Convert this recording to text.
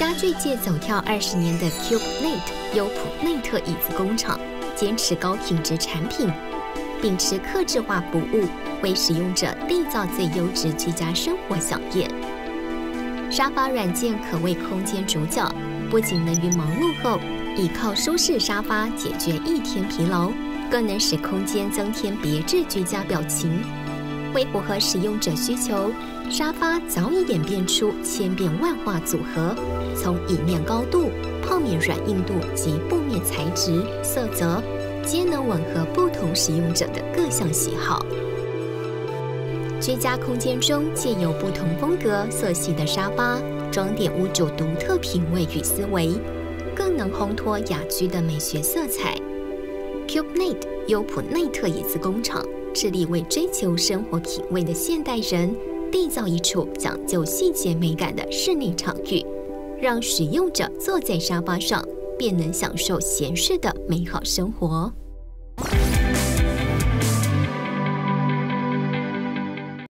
家具界走跳20年的 CubeNate 优普内特椅子工厂，坚持高品质产品，秉持客制化服务，为使用者缔造最优质居家生活飨宴。沙发软件可谓空间主角，不仅能于忙碌后倚靠舒适沙发解决一天疲劳，更能使空间增添别致居家表情。为符合使用者需求，沙发早已演变出千变万化组合，从椅面高度、泡面软硬度及布面材质、色泽，皆能吻合不同使用者的各项喜好。居家空间中借由不同风格、色系的沙发，装点屋主独特品味与思维，更能烘托雅居的美学色彩。CubeNate 优普内特椅子工厂致力为追求生活品味的现代人缔造一处讲究细节美感的室内场域，让使用者坐在沙发上便能享受闲适的美好生活。